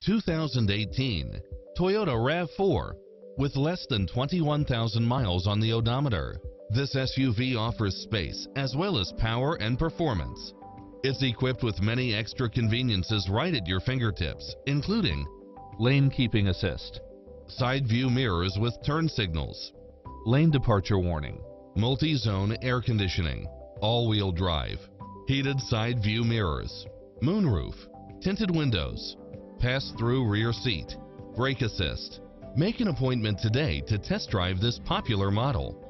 2018 Toyota RAV4 with less than 21,000 miles on the odometer. This SUV offers space as well as power and performance. It's equipped with many extra conveniences right at your fingertips, including lane keeping assist, side view mirrors with turn signals, lane departure warning, multi-zone air conditioning, all-wheel drive, heated side view mirrors, moonroof, tinted windows, pass-through rear seat, brake assist. Make an appointment today to test drive this popular model.